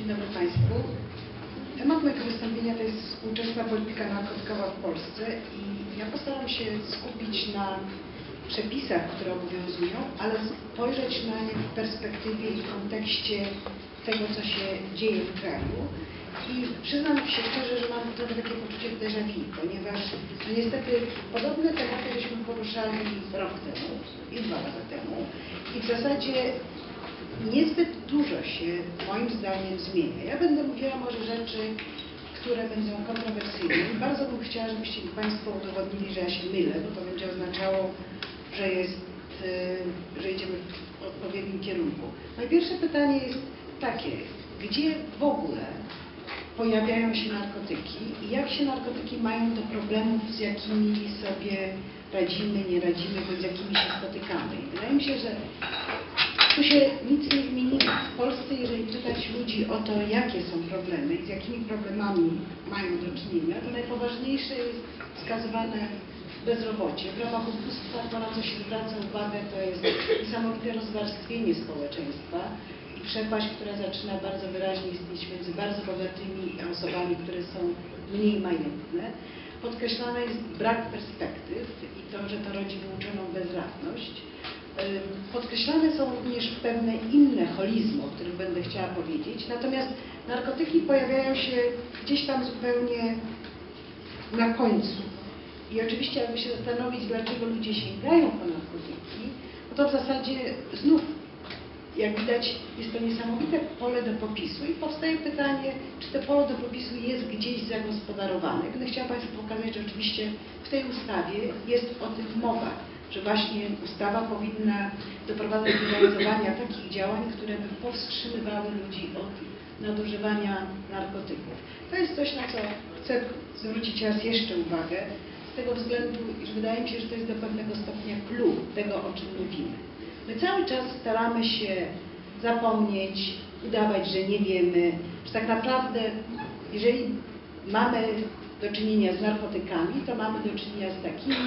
Dzień dobry Państwu. Temat mojego wystąpienia to jest współczesna polityka narkotykowa w Polsce i ja postaram się skupić na przepisach, które obowiązują, ale spojrzeć na nie w perspektywie i w kontekście tego, co się dzieje w kraju. I przyznam się szczerze, że mam trochę takie poczucie déjà vu, ponieważ niestety podobne tematy żeśmy poruszali rok temu i 2 lata temu i w zasadzie niezbyt dużo się moim zdaniem zmienia. Ja będę mówiła może rzeczy, które będą kontrowersyjne i bardzo bym chciała, żebyście mi Państwo udowodnili, że ja się mylę, bo to będzie oznaczało, że idziemy w odpowiednim kierunku. Moje pierwsze pytanie jest takie, gdzie w ogóle pojawiają się narkotyki i jak się narkotyki mają do problemów, z jakimi sobie radzimy, nie radzimy, bądź z jakimi się spotykamy. I wydaje mi się, że tu się nic nie zmieniło. W Polsce, jeżeli pytać ludzi o to, jakie są problemy i z jakimi problemami mają do czynienia, to najpoważniejsze jest wskazywane bezrobocie. W ramach ubóstwa to, na co się zwraca uwagę, to jest niesamowite rozwarstwienie społeczeństwa i przepaść, która zaczyna bardzo wyraźnie istnieć między bardzo bogatymi osobami, które są mniej majętne. Podkreślany jest brak perspektyw i to, że to rodzi wyuczoną bezradność. Podkreślane są również pewne inne holizmy, o których będę chciała powiedzieć, natomiast narkotyki pojawiają się gdzieś tam zupełnie na końcu. I oczywiście jakby się zastanowić, dlaczego ludzie sięgają po narkotyki, no to w zasadzie znów, jak widać, jest to niesamowite pole do popisu i powstaje pytanie, czy to pole do popisu jest gdzieś zagospodarowane. Będę chciała Państwu pokazać, że oczywiście w tej ustawie jest o tym mowa, że właśnie ustawa powinna doprowadzać do realizowania takich działań, które by powstrzymywały ludzi od nadużywania narkotyków. To jest coś, na co chcę zwrócić raz jeszcze uwagę, z tego względu, iż wydaje mi się, że to jest do pewnego stopnia clue tego, o czym mówimy. My cały czas staramy się zapomnieć, udawać, że nie wiemy, że tak naprawdę, jeżeli mamy do czynienia z narkotykami, to mamy do czynienia z takimi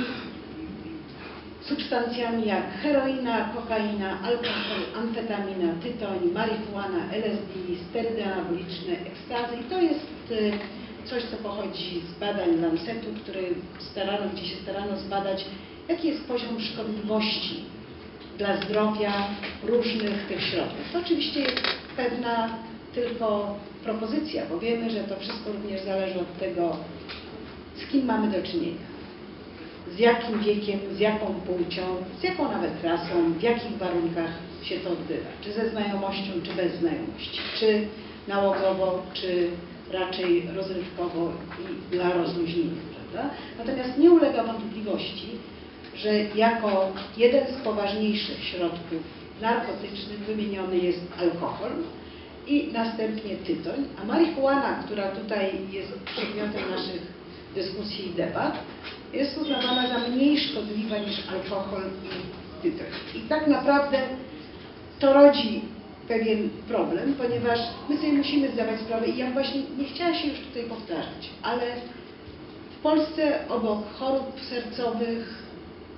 substancjami jak heroina, kokaina, alkohol, amfetamina, tytoń, marihuana, LSD, sterydy anaboliczne, ekstazy. I to jest coś, co pochodzi z badań Lancetu, gdzie się starano zbadać, jaki jest poziom szkodliwości dla zdrowia różnych tych środków. To oczywiście jest pewna tylko propozycja, bo wiemy, że to wszystko również zależy od tego, z kim mamy do czynienia, z jakim wiekiem, z jaką płcią, z jaką nawet rasą, w jakich warunkach się to odbywa, czy ze znajomością, czy bez znajomości, czy nałogowo, czy raczej rozrywkowo i dla rozluźnienia, prawda? Natomiast nie ulega wątpliwości, że jako jeden z poważniejszych środków narkotycznych wymieniony jest alkohol i następnie tytoń, a marihuana, która tutaj jest przedmiotem naszych dyskusji i debat, jest uznawana za mniej szkodliwa niż alkohol i tytoń. I tak naprawdę to rodzi pewien problem, ponieważ my sobie musimy zdawać sprawę i ja właśnie nie chciałam się już tutaj powtarzać, ale w Polsce obok chorób sercowych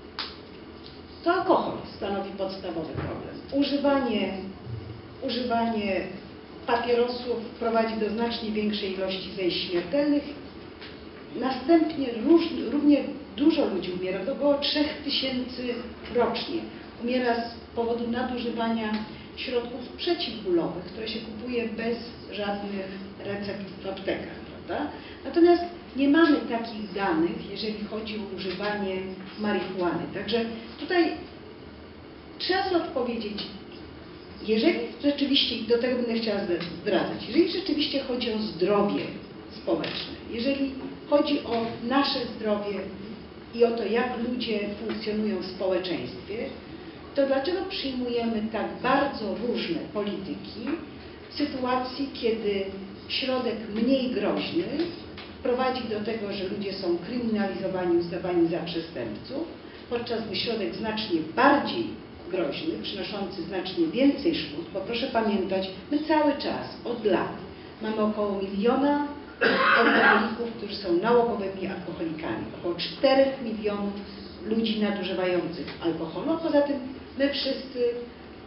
to alkohol stanowi podstawowy problem. Używanie papierosów prowadzi do znacznie większej ilości zajść śmiertelnych. Następnie równie dużo ludzi umiera, to około 3000 rocznie. Umiera z powodu nadużywania środków przeciwbólowych, które się kupuje bez żadnych recept w aptekach, prawda? Natomiast nie mamy takich danych, jeżeli chodzi o używanie marihuany. Także tutaj trzeba sobie odpowiedzieć, jeżeli rzeczywiście, i do tego będę chciała zwracać, jeżeli rzeczywiście chodzi o zdrowie społeczne, jeżeli chodzi o nasze zdrowie i o to, jak ludzie funkcjonują w społeczeństwie, to dlaczego przyjmujemy tak bardzo różne polityki w sytuacji, kiedy środek mniej groźny prowadzi do tego, że ludzie są kryminalizowani, uznawani za przestępców, podczas gdy środek znacznie bardziej groźny, przynoszący znacznie więcej szkód, bo proszę pamiętać, my cały czas, od lat, mamy około 1 miliona alkoholików, którzy są nałogowymi alkoholikami, około 4 milionów ludzi nadużywających alkoholu, a poza tym my wszyscy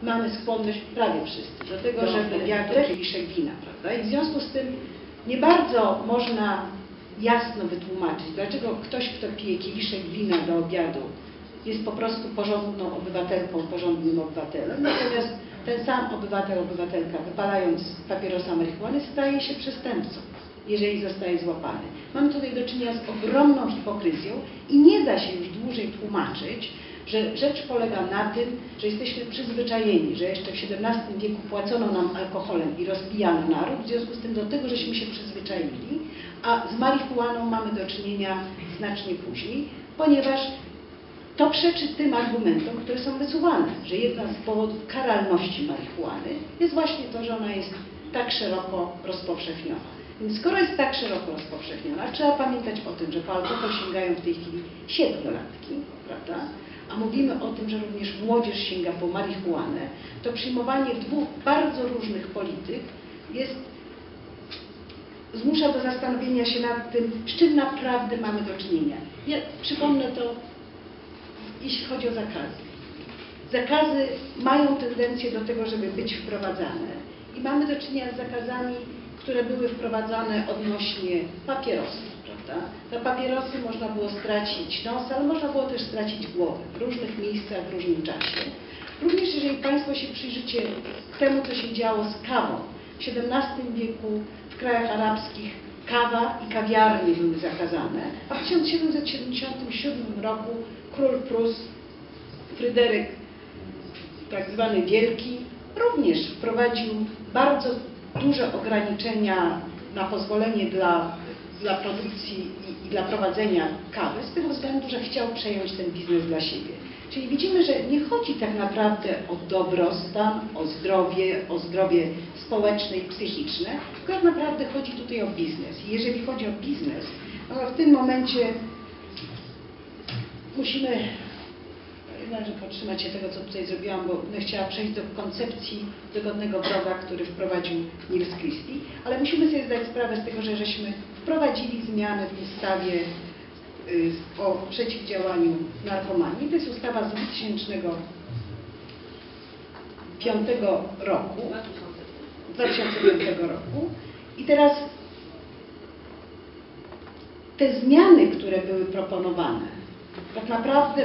mamy skłonność, prawie wszyscy, do tego, żeby jak kieliszek wina, prawda? I w związku z tym nie bardzo można jasno wytłumaczyć, dlaczego ktoś, kto pije kieliszek wina do obiadu, jest po prostu porządną obywatelką, porządnym obywatelem, natomiast ten sam obywatel, obywatelka, wypalając papierosa marihuany, staje się przestępcą, jeżeli zostaje złapany. Mamy tutaj do czynienia z ogromną hipokryzją i nie da się już dłużej tłumaczyć, że rzecz polega na tym, że jesteśmy przyzwyczajeni, że jeszcze w XVII wieku płacono nam alkoholem i rozpijano naród, w związku z tym do tego, żeśmy się przyzwyczaili, a z marihuaną mamy do czynienia znacznie później, ponieważ to przeczy tym argumentom, które są wysuwane, że jedna z powodów karalności marihuany jest właśnie to, że ona jest tak szeroko rozpowszechniona. Więc skoro jest tak szeroko rozpowszechniona, trzeba pamiętać o tym, że po alkohol sięgają w tej chwili 7-latki, prawda? A mówimy o tym, że również młodzież sięga po marihuanę, to przyjmowanie dwóch bardzo różnych polityk zmusza do zastanowienia się nad tym, z czym naprawdę mamy do czynienia. Ja przypomnę to, jeśli chodzi o zakazy. Zakazy mają tendencję do tego, żeby być wprowadzane i mamy do czynienia z zakazami, które były wprowadzane odnośnie papierosów, prawda? Na papierosy można było stracić nos, ale można było też stracić głowę w różnych miejscach, w różnym czasie. Również jeżeli Państwo się przyjrzycie temu, co się działo z kawą. W XVII wieku w krajach arabskich kawa i kawiarnie były zakazane, a w 1777 roku król Prus Fryderyk, tak zwany Wielki, również wprowadził bardzo duże ograniczenia na pozwolenie dla produkcji i dla prowadzenia kawy, z tego względu, że chciał przejąć ten biznes dla siebie. Czyli widzimy, że nie chodzi tak naprawdę o dobrostan, o zdrowie społeczne i psychiczne, tylko tak naprawdę chodzi tutaj o biznes. I jeżeli chodzi o biznes, no w tym momencie musimy jednakże podtrzymać się tego, co tutaj zrobiłam, bo chciałam przejść do koncepcji dogodnego wroga, który wprowadził Niels Christie, ale musimy sobie zdać sprawę z tego, że żeśmy wprowadzili zmiany w ustawie o przeciwdziałaniu narkomanii. To jest ustawa z 2005 roku. I teraz te zmiany, które były proponowane, tak naprawdę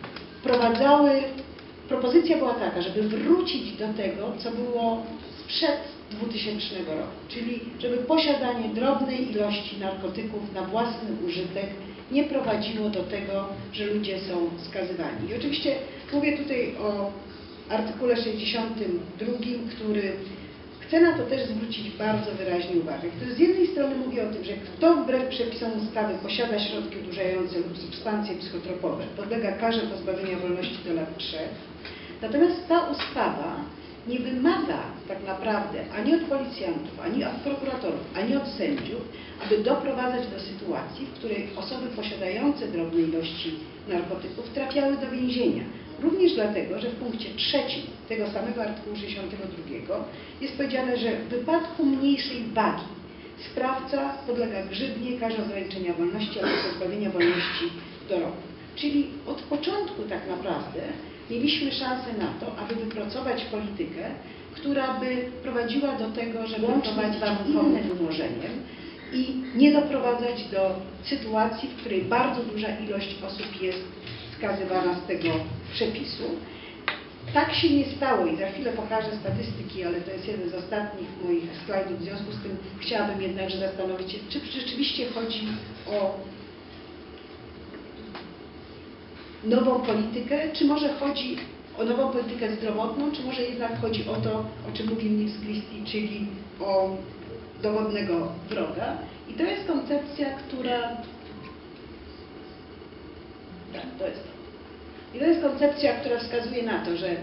propozycja była taka, żeby wrócić do tego, co było sprzed 2000 roku, czyli żeby posiadanie drobnej ilości narkotyków na własny użytek nie prowadziło do tego, że ludzie są skazywani. I oczywiście mówię tutaj o artykule 62, który chce na to też zwrócić bardzo wyraźnie uwagę. Który z jednej strony mówi o tym, że kto wbrew przepisom ustawy posiada środki odurzające lub substancje psychotropowe, podlega karze pozbawienia wolności do lat 3. Natomiast ta ustawa nie wymaga tak naprawdę ani od policjantów, ani od prokuratorów, ani od sędziów, aby doprowadzać do sytuacji, w której osoby posiadające drobne ilości narkotyków trafiały do więzienia. Również dlatego, że w punkcie 3 tego samego artykułu 62 jest powiedziane, że w wypadku mniejszej wagi sprawca podlega grzywnie, karze ograniczenia wolności albo pozbawienia wolności do roku. Czyli od początku tak naprawdę mieliśmy szansę na to, aby wypracować politykę, która by prowadziła do tego, żeby wprowadzić innym umorzeniem i nie doprowadzać do sytuacji, w której bardzo duża ilość osób jest skazywana z tego przepisu. Tak się nie stało i za chwilę pokażę statystyki, ale to jest jeden z ostatnich moich slajdów, w związku z tym chciałabym jednakże zastanowić się, czy rzeczywiście chodzi o nową politykę, czy może chodzi o nową politykę zdrowotną, czy może jednak chodzi o to, o czym mówił Niels Christie, czyli o dogodnego wroga. I to jest koncepcja, która... Tak, to jest to. I to jest koncepcja, która wskazuje na to, że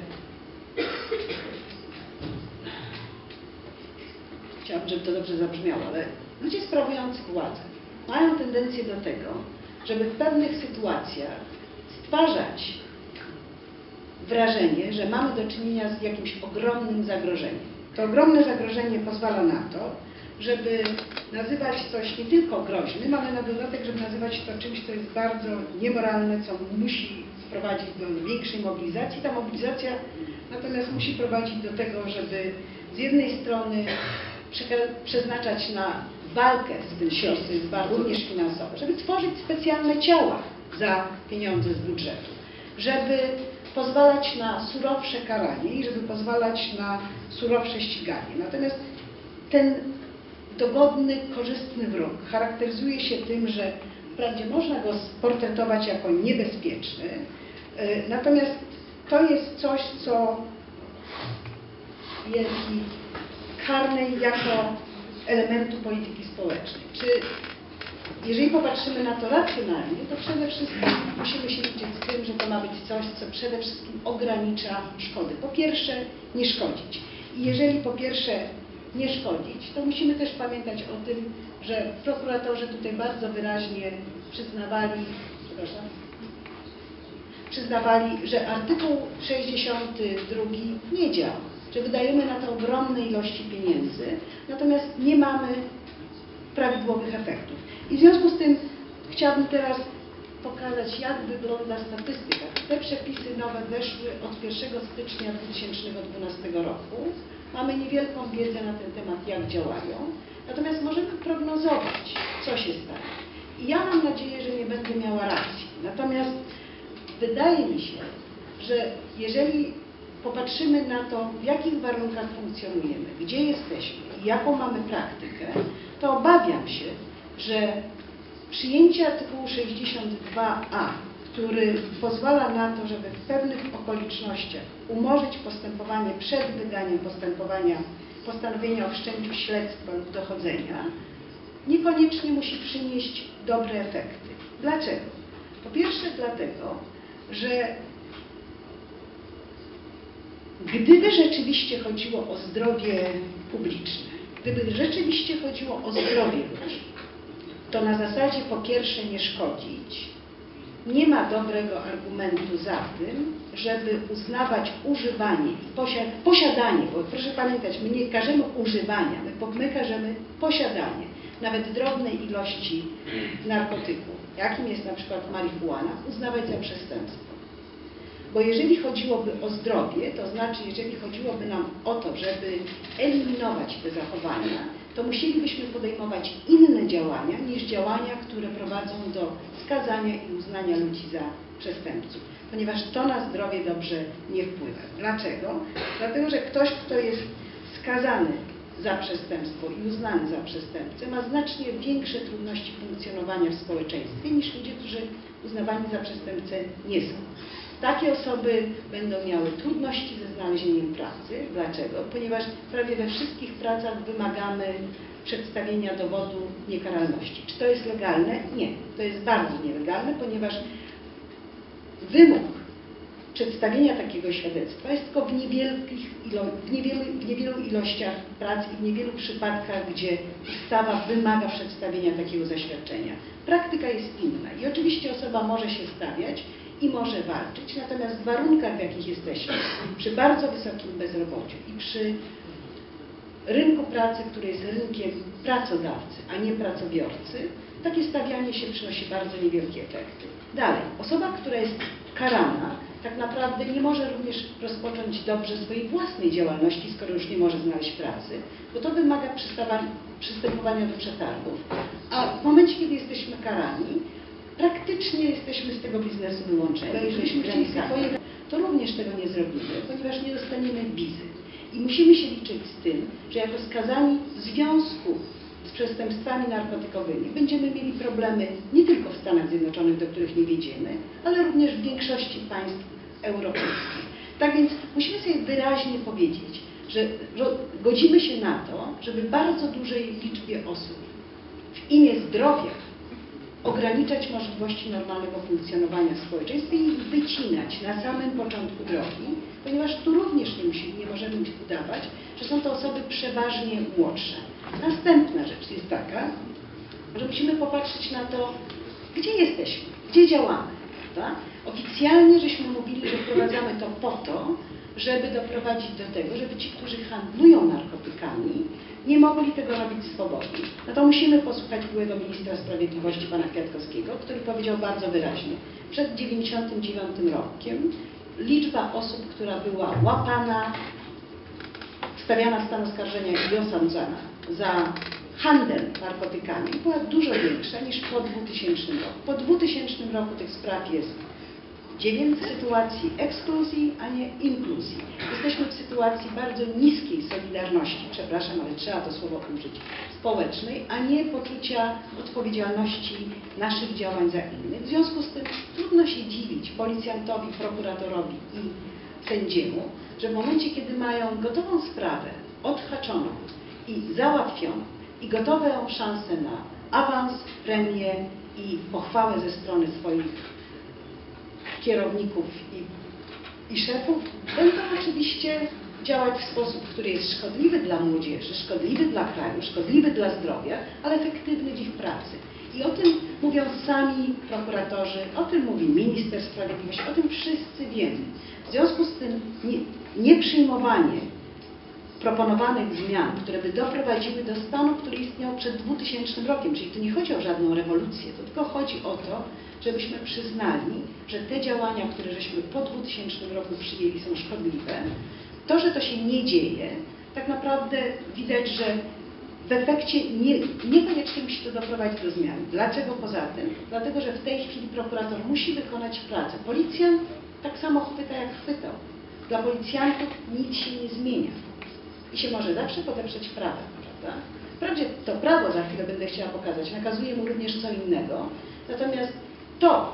chciałabym, żeby to dobrze zabrzmiało, ale ludzie sprawujący władzę mają tendencję do tego, żeby w pewnych sytuacjach stwarzać wrażenie, że mamy do czynienia z jakimś ogromnym zagrożeniem. To ogromne zagrożenie pozwala na to, żeby nazywać coś nie tylko groźnym, ale na dodatek, żeby nazywać to czymś, co jest bardzo niemoralne, co musi sprowadzić do większej mobilizacji. Ta mobilizacja natomiast musi prowadzić do tego, żeby z jednej strony przeznaczać na walkę z tym środki, również finansowe, żeby tworzyć specjalne ciała za pieniądze z budżetu, żeby pozwalać na surowsze karanie i żeby pozwalać na surowsze ściganie. Natomiast ten dogodny, korzystny wróg charakteryzuje się tym, że wprawdzie można go sportretować jako niebezpieczny, natomiast to jest coś, co jest karne jako elementu polityki społecznej. Czy jeżeli popatrzymy na to racjonalnie, to przede wszystkim musimy się liczyć z tym, że to ma być coś, co przede wszystkim ogranicza szkody. Po pierwsze, nie szkodzić. I jeżeli po pierwsze nie szkodzić, to musimy też pamiętać o tym, że prokuratorzy tutaj bardzo wyraźnie przyznawali, że artykuł 62 nie działa, że wydajemy na to ogromne ilości pieniędzy, natomiast nie mamy prawidłowych efektów. I w związku z tym chciałabym teraz pokazać, jak wygląda statystyka. Te przepisy nowe weszły od 1 stycznia 2012 roku. Mamy niewielką wiedzę na ten temat, jak działają, natomiast możemy prognozować, co się stanie. I ja mam nadzieję, że nie będę miała racji. Natomiast wydaje mi się, że jeżeli popatrzymy na to, w jakich warunkach funkcjonujemy, gdzie jesteśmy i jaką mamy praktykę, to obawiam się, że przyjęcie artykułu 62a, który pozwala na to, żeby w pewnych okolicznościach umorzyć postępowanie przed wydaniem postanowienia o wszczęciu śledztwa lub dochodzenia, niekoniecznie musi przynieść dobre efekty. Dlaczego? Po pierwsze dlatego, że gdyby rzeczywiście chodziło o zdrowie publiczne, gdyby rzeczywiście chodziło o zdrowie ludzi, to na zasadzie po pierwsze nie szkodzić, nie ma dobrego argumentu za tym, żeby uznawać używanie i posiadanie, bo proszę pamiętać, my nie każemy używania, my każemy posiadanie, nawet drobnej ilości narkotyku, jakim jest na przykład marihuana, uznawać za przestępstwo. Bo jeżeli chodziłoby o zdrowie, to znaczy jeżeli chodziłoby nam o to, żeby eliminować te zachowania, to musielibyśmy podejmować inne działania niż działania, które prowadzą do skazania i uznania ludzi za przestępców. Ponieważ to na zdrowie dobrze nie wpływa. Dlaczego? Dlatego, że ktoś, kto jest skazany za przestępstwo i uznany za przestępcę, ma znacznie większe trudności funkcjonowania w społeczeństwie niż ludzie, którzy uznawani za przestępcę nie są. Takie osoby będą miały trudności ze znalezieniem pracy. Dlaczego? Ponieważ prawie we wszystkich pracach wymagamy przedstawienia dowodu niekaralności. Czy to jest legalne? Nie. To jest bardzo nielegalne, ponieważ wymóg przedstawienia takiego świadectwa jest tylko w niewielu ilościach prac i w niewielu przypadkach, gdzie ustawa wymaga przedstawienia takiego zaświadczenia. Praktyka jest inna i oczywiście osoba może się stawiać i może walczyć, natomiast w warunkach, w jakich jesteśmy, przy bardzo wysokim bezrobociu i przy rynku pracy, który jest rynkiem pracodawcy, a nie pracobiorcy, takie stawianie się przynosi bardzo niewielkie efekty. Dalej, osoba, która jest karana, tak naprawdę nie może również rozpocząć dobrze swojej własnej działalności, skoro już nie może znaleźć pracy, bo to wymaga przystępowania do przetargów, a w momencie, kiedy jesteśmy karani, praktycznie jesteśmy z tego biznesu wyłączeni. Jeżeli chcieli swoje, to również tego nie zrobimy, ponieważ nie dostaniemy wizy. I musimy się liczyć z tym, że jako skazani w związku z przestępstwami narkotykowymi będziemy mieli problemy nie tylko w Stanach Zjednoczonych, do których nie wiedziemy, ale również w większości państw europejskich. Tak więc musimy sobie wyraźnie powiedzieć, że godzimy się na to, żeby bardzo dużej liczbie osób w imię zdrowia ograniczać możliwości normalnego funkcjonowania w społeczeństwie i wycinać na samym początku drogi, ponieważ tu również nie możemy udawać, że są to osoby przeważnie młodsze. Następna rzecz jest taka, że musimy popatrzeć na to, gdzie jesteśmy, gdzie działamy. Prawda? Oficjalnie żeśmy mówili, że wprowadzamy to po to, żeby doprowadzić do tego, żeby ci, którzy handlują narkotykami, nie mogli tego robić swobodnie. No to musimy posłuchać byłego ministra sprawiedliwości pana Kwiatkowskiego, który powiedział bardzo wyraźnie, przed 1999 rokiem liczba osób, która była łapana, stawiana w stan oskarżenia i osądzana za handel narkotykami była dużo większa niż po 2000 roku. Po 2000 roku tych spraw jest 9 sytuacji ekskluzji, a nie inkluzji. Jesteśmy w sytuacji bardzo niskiej solidarności, przepraszam, ale trzeba to słowo użyć, społecznej, a nie poczucia odpowiedzialności naszych działań za innych. W związku z tym trudno się dziwić policjantowi, prokuratorowi i sędziemu, że w momencie, kiedy mają gotową sprawę, odhaczoną i załatwioną i gotowe szanse na awans, premię i pochwałę ze strony swoich kierowników i szefów, będą oczywiście działać w sposób, który jest szkodliwy dla młodzieży, szkodliwy dla kraju, szkodliwy dla zdrowia, ale efektywny w ich pracy. I o tym mówią sami prokuratorzy, o tym mówi minister sprawiedliwości, o tym wszyscy wiemy. W związku z tym nieprzyjmowanie proponowanych zmian, które by doprowadziły do stanu, który istniał przed 2000 rokiem, czyli tu nie chodzi o żadną rewolucję, to tylko chodzi o to, żebyśmy przyznali, że te działania, które żeśmy po 2000 roku przyjęli, są szkodliwe. To, że to się nie dzieje, tak naprawdę widać, że w efekcie niekoniecznie musi to doprowadzić do zmian. Dlaczego poza tym? Dlatego, że w tej chwili prokurator musi wykonać pracę. Policjant tak samo chwyta, jak chwytał. Dla policjantów nic się nie zmienia. I się może zawsze podeprzeć prawem, prawda? Wprawdzie to prawo, za chwilę będę chciała pokazać, nakazuje mu również co innego, natomiast to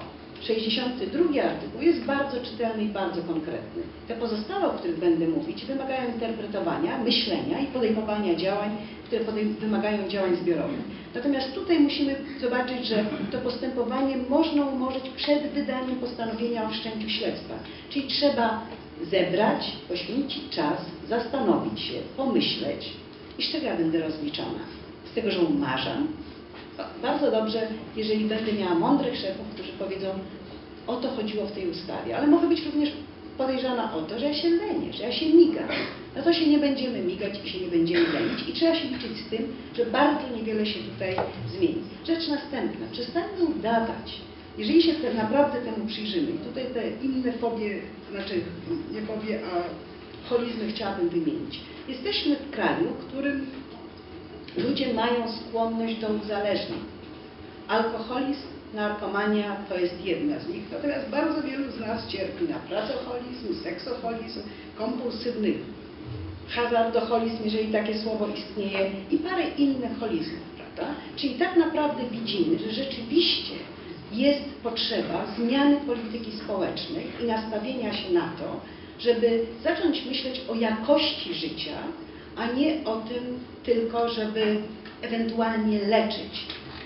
62 artykuł jest bardzo czytelny i bardzo konkretny. Te pozostałe, o których będę mówić, wymagają interpretowania, myślenia i podejmowania działań, które wymagają działań zbiorowych. Natomiast tutaj musimy zobaczyć, że to postępowanie można umorzyć przed wydaniem postanowienia o wszczęciu śledztwa. Czyli trzeba zebrać, poświęcić czas, zastanowić się, pomyśleć. I z czego ja będę rozliczona? Z tego, że umarzam? Bardzo dobrze, jeżeli będę miała mądrych szefów, którzy powiedzą, o to chodziło w tej ustawie, ale mogę być również podejrzana o to, że ja się lenię, że ja się migam. No to się nie będziemy migać i się nie będziemy lenić i trzeba się liczyć z tym, że bardzo niewiele się tutaj zmieni. Rzecz następna, przestańmy udawać. Jeżeli się naprawdę temu przyjrzymy, i tutaj te inne fobie, znaczy nie fobie, a holizmy chciałabym wymienić. Jesteśmy w kraju, w którym ludzie mają skłonność do uzależnień. Alkoholizm, narkomania to jest jedna z nich, natomiast bardzo wielu z nas cierpi na pracoholizm, seksoholizm, kompulsywny hazardoholizm, jeżeli takie słowo istnieje, i parę innych holizmów, prawda? Czyli tak naprawdę widzimy, że rzeczywiście jest potrzeba zmiany polityki społecznej i nastawienia się na to, żeby zacząć myśleć o jakości życia, a nie o tym tylko, żeby ewentualnie leczyć.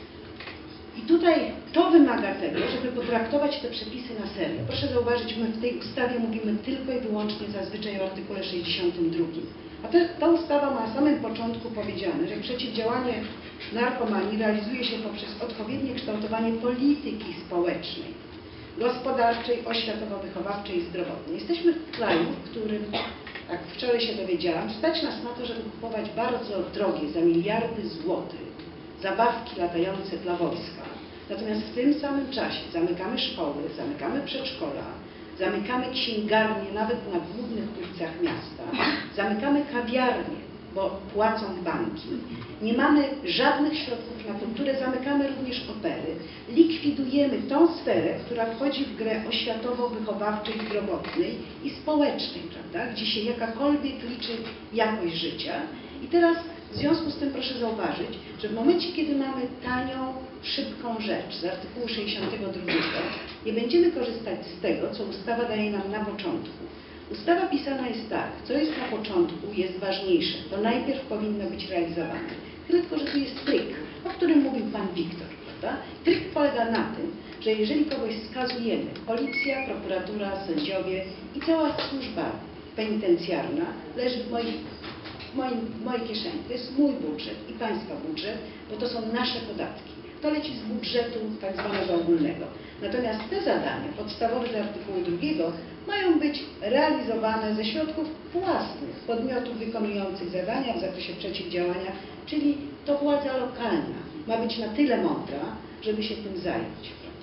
I tutaj to wymaga tego, żeby potraktować te przepisy na serio. Proszę zauważyć, my w tej ustawie mówimy tylko i wyłącznie zazwyczaj o artykule 62. A ta ustawa ma na samym początku powiedziane, że przeciwdziałanie narkomanii realizuje się poprzez odpowiednie kształtowanie polityki społecznej, gospodarczej, oświatowo-wychowawczej i zdrowotnej. Jesteśmy w kraju, w którym, jak wczoraj się dowiedziałam, stać nas na to, żeby kupować bardzo drogie, za miliardy złotych, zabawki latające dla wojska. Natomiast w tym samym czasie zamykamy szkoły, zamykamy przedszkola, zamykamy księgarnie nawet na głównych ulicach miasta, zamykamy kawiarnie, bo płacą banki. Nie mamy żadnych środków na kulturę, zamykamy również opery. Likwidujemy tą sferę, która wchodzi w grę oświatowo-wychowawczej, zdrowotnej i społecznej, prawda? Gdzie się jakakolwiek liczy jakość życia. I teraz w związku z tym proszę zauważyć, że w momencie, kiedy mamy tanią, szybką rzecz z artykułu 62, nie będziemy korzystać z tego, co ustawa daje nam na początku. Ustawa pisana jest tak, co jest na początku, jest ważniejsze. To najpierw powinno być realizowane. Tyle tylko, że tu jest tryk, o którym mówił pan Wiktor, prawda? Tryk polega na tym, że jeżeli kogoś skazujemy, policja, prokuratura, sędziowie i cała służba penitencjarna leży w mojej kieszeni. To jest mój budżet i państwa budżet, bo to są nasze podatki. To leci z budżetu tak zwanego ogólnego. Natomiast te zadania podstawowe z artykułu 2 mają być realizowane ze środków własnych podmiotów wykonujących zadania w zakresie przeciwdziałania, czyli to władza lokalna ma być na tyle mądra, żeby się tym zająć.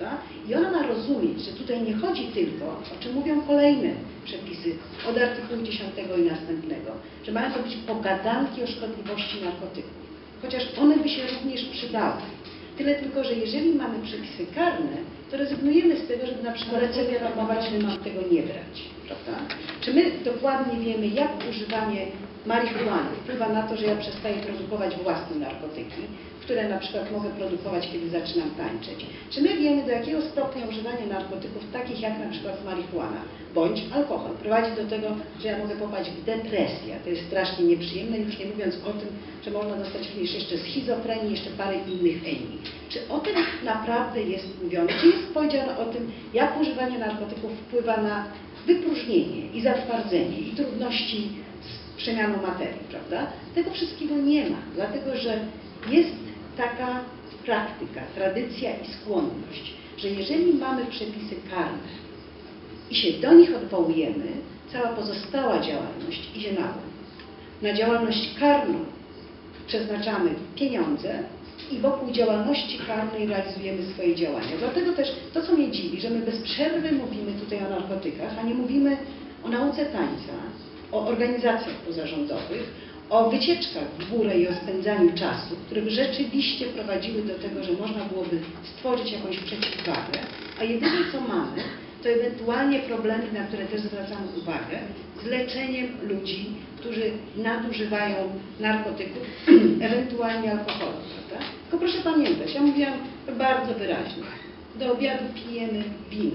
prawda? I ona ma rozumieć, że tutaj nie chodzi tylko, o czym mówią kolejne przepisy od artykułu 10 i następnego, że mają to być pogadanki o szkodliwości narkotyków, chociaż one by się również przydały. Tyle tylko, że jeżeli mamy przepisy karne, to rezygnujemy z tego, żeby na przykład reklamować, że mam tego nie brać, prawda? Czy my dokładnie wiemy, jak używanie marihuany wpływa na to, że ja przestaję produkować własne narkotyki, które na przykład mogę produkować, kiedy zaczynam tańczyć? Czy my wiemy, do jakiego stopnia używanie narkotyków, takich jak na przykład marihuana bądź alkohol, prowadzi do tego, że ja mogę popaść w depresję? To jest strasznie nieprzyjemne, już nie mówiąc o tym, że można dostać również jeszcze schizofrenii, jeszcze parę innych enii. Czy o tym naprawdę jest mówione? Czy jest powiedziane o tym, jak używanie narkotyków wpływa na wypróżnienie i zatwardzenie i trudności z przemianą materii, prawda? Tego wszystkiego nie ma, dlatego że jest taka praktyka, tradycja i skłonność, że jeżeli mamy przepisy karne i się do nich odwołujemy, cała pozostała działalność idzie na dół. Na działalność karną przeznaczamy pieniądze i wokół działalności karnej realizujemy swoje działania. Dlatego też to, co mnie dziwi, że my bez przerwy mówimy tutaj o narkotykach, a nie mówimy o nauce tańca, o organizacjach pozarządowych, o wycieczkach w górę i o spędzaniu czasu, które by rzeczywiście prowadziły do tego, że można byłoby stworzyć jakąś przeciwwagę, a jedyne co mamy, to ewentualnie problemy, na które też zwracamy uwagę, z leczeniem ludzi, którzy nadużywają narkotyków, ewentualnie alkoholu, prawda? Tylko proszę pamiętać, ja mówiłam bardzo wyraźnie, do obiadu pijemy wino.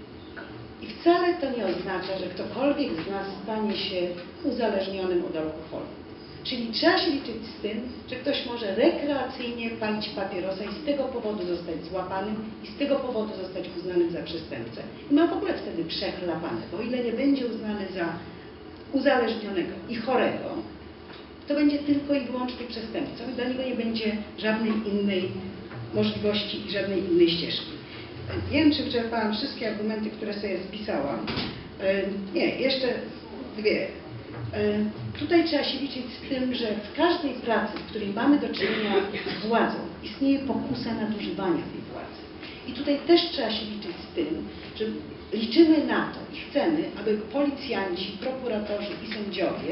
I wcale to nie oznacza, że ktokolwiek z nas stanie się uzależnionym od alkoholu. Czyli trzeba się liczyć z tym, że ktoś może rekreacyjnie palić papierosa i z tego powodu zostać złapanym i z tego powodu zostać uznanym za przestępcę. I ma w ogóle wtedy przechlapane, bo o ile nie będzie uznany za uzależnionego i chorego, to będzie tylko i wyłącznie przestępcą i dla niego nie będzie żadnej innej możliwości i żadnej innej ścieżki. Nie wiem, czy wyczerpałam wszystkie argumenty, które sobie spisałam. Nie, jeszcze dwie. Tutaj trzeba się liczyć z tym, że w każdej pracy, w której mamy do czynienia z władzą, istnieje pokusa nadużywania tej władzy. I tutaj też trzeba się liczyć z tym, że liczymy na to i chcemy, aby policjanci, prokuratorzy i sędziowie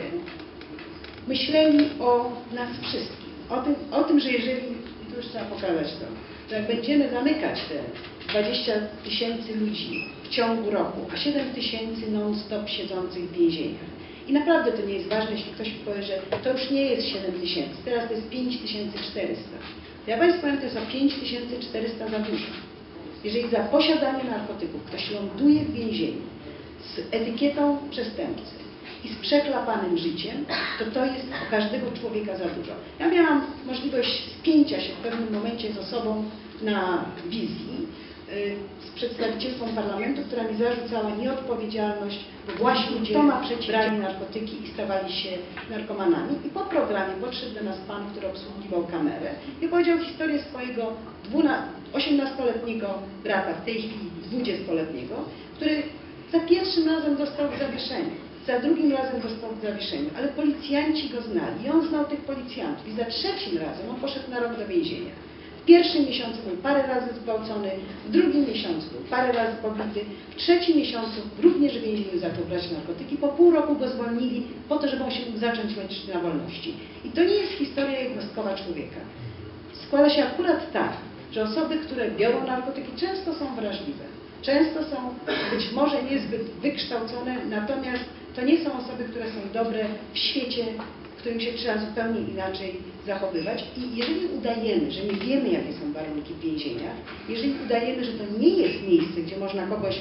myśleli o nas wszystkich. O tym, że jeżeli, i tu już trzeba pokazać to, że jak będziemy zamykać te 20 000 ludzi w ciągu roku, a 7 000 non-stop siedzących w więzieniach. I naprawdę to nie jest ważne, jeśli ktoś powie, że to już nie jest 7 000, teraz to jest 5400. Ja Państwu powiem, to jest o 5400 za dużo. Jeżeli za posiadanie narkotyków ktoś ląduje w więzieniu z etykietą przestępcy i z przechlapanym życiem, to jest o każdego człowieka za dużo. Ja miałam możliwość spięcia się w pewnym momencie z osobą na wizji, z przedstawicielstwem parlamentu, która mi zarzucała nieodpowiedzialność, bo właśnie ludzie brali narkotyki i stawali się narkomanami. I po programie podszedł do nas pan, który obsługiwał kamerę i powiedział historię swojego 18-letniego brata, w tej chwili 20-letniego, który za pierwszym razem dostał w zawieszeniu, za drugim razem dostał w zawieszeniu, ale policjanci go znali i on znał tych policjantów i za trzecim razem on poszedł na rok do więzienia. W pierwszym miesiącu był parę razy zgwałcony, w drugim miesiącu był parę razy pobity, w trzecim miesiącu również w więzieniu zaczął brać narkotyki, po pół roku go zwolnili po to, żeby on się mógł zacząć leczyć na wolności. I to nie jest historia jednostkowa człowieka. Składa się akurat tak, że osoby, które biorą narkotyki, często są wrażliwe, często są być może niezbyt wykształcone, natomiast to nie są osoby, które są dobre w świecie, w którym się trzeba zupełnie inaczej zachowywać. I jeżeli udajemy, że nie wiemy, jakie są warunki w więzieniach, jeżeli udajemy, że to nie jest miejsce, gdzie można kogoś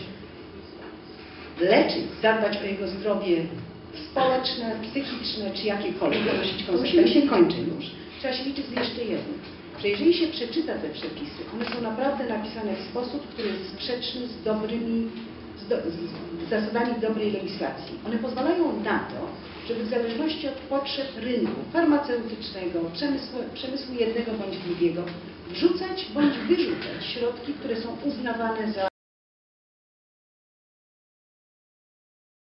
leczyć, zadbać o jego zdrowie społeczne, psychiczne czy jakiekolwiek, ponosić konsekwencje, kończę już, trzeba się liczyć z jeszcze jednym, że jeżeli się przeczyta te przepisy, one są naprawdę napisane w sposób, który jest sprzeczny z zasadami dobrej legislacji. One pozwalają na to, żeby w zależności od potrzeb rynku farmaceutycznego, przemysłu jednego bądź drugiego, wrzucać bądź wyrzucać środki, które są uznawane za